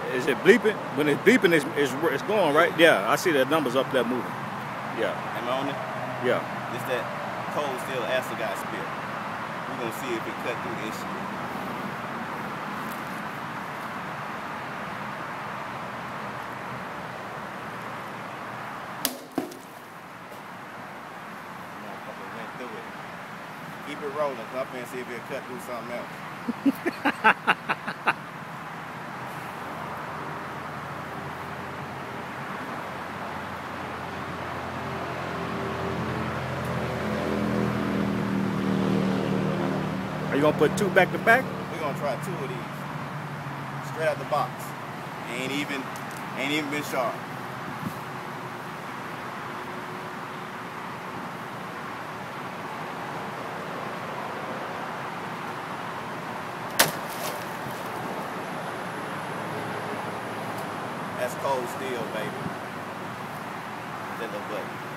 Is it bleeping? When it's bleeping, it's going, right? Yeah, I see the numbers up there moving. Yeah. Am I on it? Yeah. It's that cold steel Assegai spill. We're going to see if it cut through this shit. Went through it. Keep it rolling. Come up and see if it'll cut through something else. Are you gonna put 2 back to back? We're gonna try 2 of these. Straight out the box. Ain't even been sharp. That's cold steel, baby. That little button.